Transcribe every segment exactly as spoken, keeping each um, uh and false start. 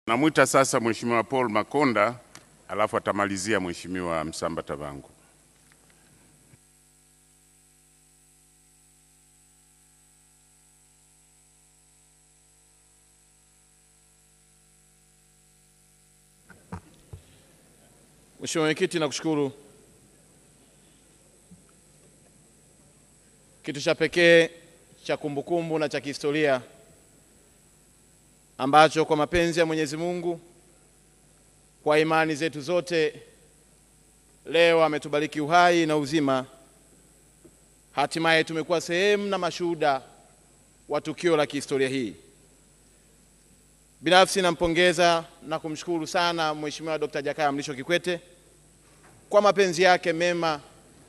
Namuita sasa Mheshimiwa Paul Makonda, alafu atamalizia Mheshimiwa Msamba Tabangu. Mheshimiwa Mwenyekiti, nakushukuru. Kitu cha pekee cha kumbukumbu na cha kihistoria ambacho kwa mapenzi ya Mwenyezi Mungu, kwa imani zetu zote, leo ametubariki uhai na uzima. Hatimaye tumekuwa sehemu na mashuhuda wa tukio la kihistoria hii. Binafsi nampongeza na kumshukuru sana Mheshimiwa Daktari Jakaya Mrisho Kikwete kwa mapenzi yake mema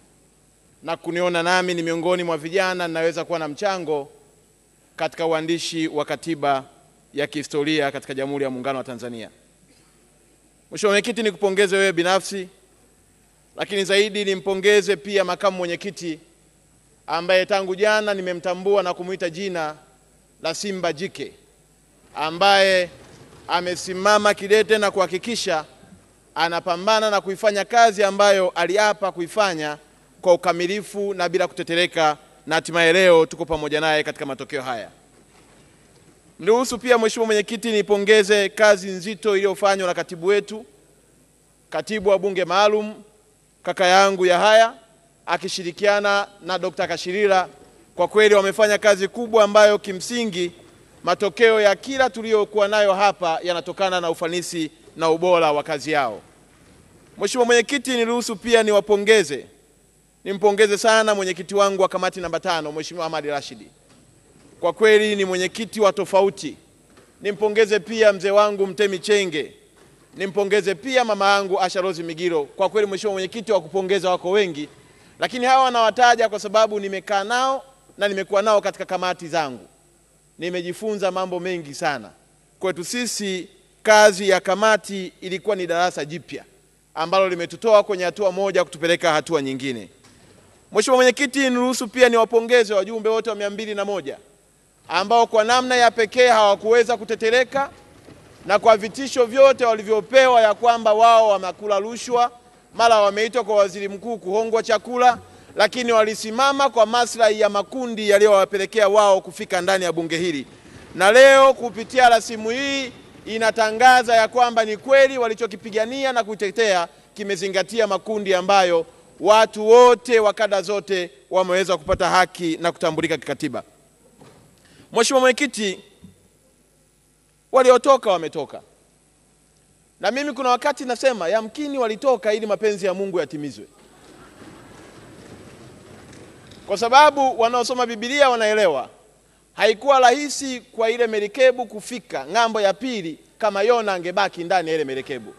na kuniona nami ni miongoni mwa vijana ninaweza kuwa na mchango katika uandishi wa katiba ya kihistoria katika Jamhuri ya Muungano wa Tanzania. Mheshimiwa Mwenyekiti, nikupongeze wewe binafsi, lakini zaidi nimpongeze pia makamu mwenyekiti ambaye tangu jana nimemtambua na kumuita jina la Simba Jike, ambaye amesimama kidete na kuhakikisha anapambana na kuifanya kazi ambayo aliapa kuifanya kwa ukamilifu na bila kutetereka, na hatimaye leo tuko pamoja naye katika matokeo haya. Niruhusu pia Mheshimiwa Mwenyekiti nipongeze kazi nzito iliyofanywa na katibu wetu, katibu wa bunge maalum kaka yangu Yahaya akishirikiana na Daktari Kashirira. Kwa kweli wamefanya kazi kubwa ambayo kimsingi matokeo ya kila tuliyokuwa nayo hapa yanatokana na ufanisi na ubora wa kazi yao. Mheshimiwa Mwenyekiti, niruhusu pia niwapongeze. Nimpongeze sana mwenyekiti wangu wa kamati namba tano Mheshimiwa Ahmad Rashidi. Kwa kweli ni mwenyekiti wa tofauti. Nimpongeze pia mzee wangu Mtemi Chenge. Nimpongeze pia mama yangu Asha Rose Migiro. Kwa kweli Mheshimiwa Mwenyekiti, wa kupongeza wako wengi, lakini hawa nawataja kwa sababu nimekaa nao na nimekuwa nao katika kamati zangu. Nimejifunza mambo mengi sana. Kwetu sisi kazi ya kamati ilikuwa ni darasa jipya ambalo limetutoa kwenye hatua moja kutupeleka hatua nyingine. Mheshimiwa Mwenyekiti, niruhusu pia niwapongeze wajumbe wote wa mia mbili na moja ambao kwa namna ya pekee hawakuweza kutetereka na kwa vitisho vyote walivyopewa ya kwamba wao wamekula rushwa, mara wameitwa kwa waziri mkuu kuhongwa chakula, lakini walisimama kwa maslahi ya makundi yaliyowapelekea wao kufika ndani ya bunge hili. Na leo kupitia rasimu hii inatangaza ya kwamba ni kweli walichokipigania na kutetea kimezingatia makundi ambayo watu wote wa kada zote wameweza kupata haki na kutambulika kikatiba. Mheshimiwa Mwenyekiti, waliotoka wametoka. Na mimi kuna wakati nasema yamkini walitoka ili mapenzi ya Mungu yatimizwe. Kwa sababu wanaosoma Biblia wanaelewa haikuwa rahisi kwa ile merikebu kufika ng'ambo ya pili kama Yona angebaki ndani ya ile merikebu.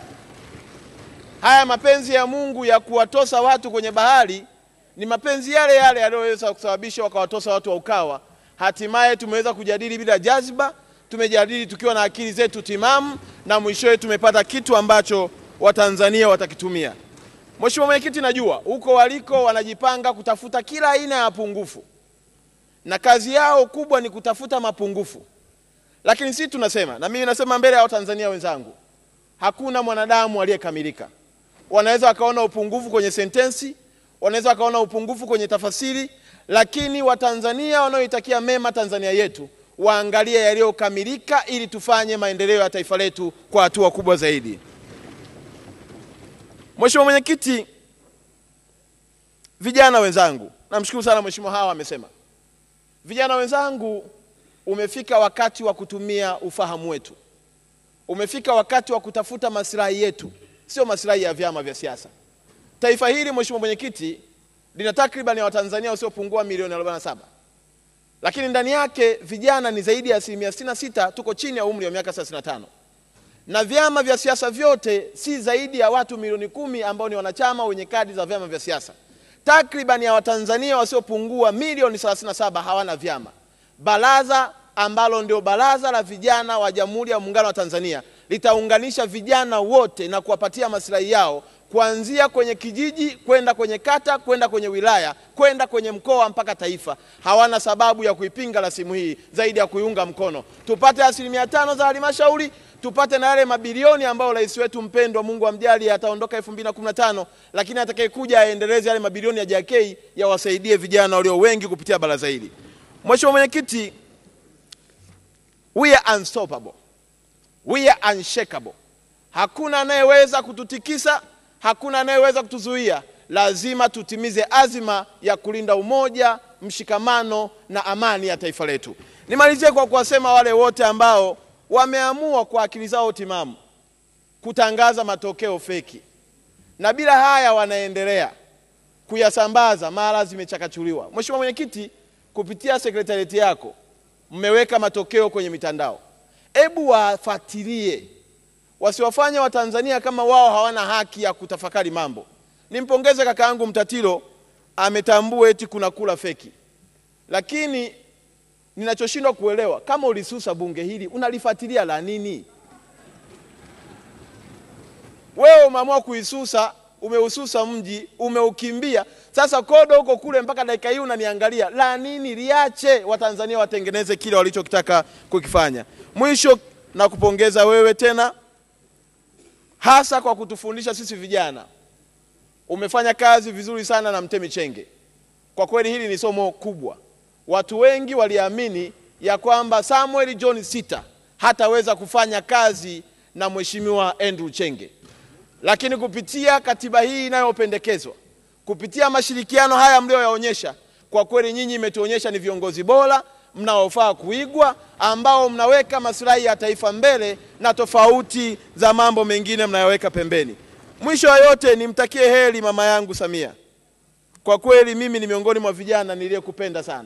Haya mapenzi ya Mungu ya kuwatosa watu kwenye bahari ni mapenzi yale yale yaliyoweza kusababisha wakawatosa watu wa Ukawa. Hatimaye tumeweza kujadili bila jazba, tumejadili tukiwa na akili zetu timamu, na mwishowe tumepata kitu ambacho Watanzania watakitumia. Mheshimiwa Mwenyekiti, najua huko waliko wanajipanga kutafuta kila aina ya mapungufu, na kazi yao kubwa ni kutafuta mapungufu. Lakini sisi tunasema, na mimi nasema mbele ya Watanzania wenzangu, hakuna mwanadamu aliyekamilika. Wanaweza wakaona upungufu kwenye sentensi, wanaweza wakaona upungufu kwenye tafasiri, lakini Watanzania wanaoitakia mema Tanzania yetu waangalie yaliyokamilika ili tufanye maendeleo ya taifa letu kwa hatua kubwa zaidi. Mheshimiwa Mwenyekiti, vijana wenzangu, namshukuru sana Mheshimiwa Hawa amesema. Vijana wenzangu, umefika wakati wa kutumia ufahamu wetu. Umefika wakati wa kutafuta maslahi yetu, sio maslahi ya vyama vya siasa. Taifa hili Mheshimiwa Mwenyekiti lina takriban ya Watanzania wasiopungua milioni arobaini na saba. Lakini ndani yake vijana ni zaidi ya asilimia sitini na sita, tuko chini ya umri wa miaka thelathini na tano. Na vyama vya siasa vyote si zaidi ya watu milioni kumi ambao ni wanachama wenye kadi za vyama vya siasa. Takriban ya Watanzania wasiopungua milioni thelathini na saba hawana vyama. Baraza ambalo ndio baraza la vijana wa Jamhuri ya Muungano wa Tanzania litaunganisha vijana wote na kuwapatia maslahi yao kuanzia kwenye kijiji, kwenda kwenye kata, kwenda kwenye wilaya, kwenda kwenye mkoa mpaka taifa. Hawana sababu ya kuipinga rasimu hii zaidi ya kuiunga mkono. Tupate asilimia tano za halmashauri, tupate na yale mabilioni ambayo rais wetu mpendwa, Mungu amjalie, ataondoka elfu mbili na kumi na tano, lakini atakayekuja aendeleze yale mabilioni ya J K yawasaidie vijana walio wengi kupitia baraza hili. Mheshimiwa Mwenyekiti, we are unstoppable. We are unshakable. Hakuna anayeweza kututikisa, hakuna anayeweza kutuzuia. Lazima tutimize azima ya kulinda umoja, mshikamano na amani ya taifa letu. Nimalizie kwa kuwasema wale wote ambao wameamua kwa akili zao timamu kutangaza matokeo feki, na bila haya wanaendelea kuyasambaza mara zimechakachuliwa. Mheshimiwa Mwenyekiti, kupitia sekretarieti yako mmeweka matokeo kwenye mitandao. Hebu wafuatilie, wasiwafanye Watanzania kama wao hawana haki ya kutafakari mambo. Nimpongeze kaka yangu Mtatiro, ametambua eti kuna kula feki. Lakini ninachoshindwa kuelewa, kama ulisusa bunge hili unalifuatilia la nini? Wewe umeamua kuisusa, umeususa mji, umeukimbia. Sasa kodo huko kule mpaka dakika hii unaniangalia. La nini? Liache Watanzania watengeneze kile walichokitaka kukifanya. Mwisho na kupongeza wewe tena, hasa kwa kutufundisha sisi vijana. Umefanya kazi vizuri sana na Mtemi Chenge. Kwa kweli hili ni somo kubwa. Watu wengi waliamini ya kwamba Samuel John Sita hataweza kufanya kazi na Mheshimiwa Andrew Chenge. Lakini kupitia katiba hii inayopendekezwa, kupitia mashirikiano haya mlioyaonyesha, kwa kweli nyinyi imetuonyesha ni viongozi bora mnaofaa kuigwa, ambao mnaweka maslahi ya taifa mbele na tofauti za mambo mengine mnayoweka pembeni. Mwisho wa yote nimtakie heri mama yangu Samia. Kwa kweli mimi ni miongoni mwa vijana niliyekupenda sana.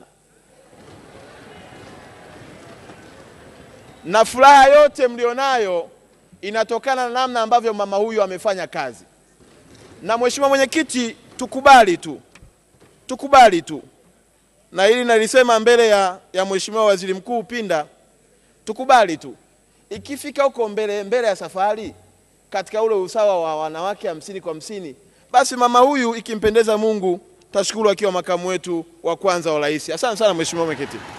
Na furaha yote mlionayo inatokana na namna ambavyo mama huyu amefanya kazi. Na Mheshimiwa Mwenyekiti, tukubali tu. Tukubali tu. Na hili nalisema mbele ya, ya Mheshimiwa Waziri Mkuu Pinda, tukubali tu. Ikifika huko mbele mbele ya safari katika ule usawa wa wanawake hamsini kwa hamsini, basi mama huyu ikimpendeza Mungu tashukuru akiwa makamu wetu wa kwanza wa rais. Asante sana Mheshimiwa Mwenyekiti.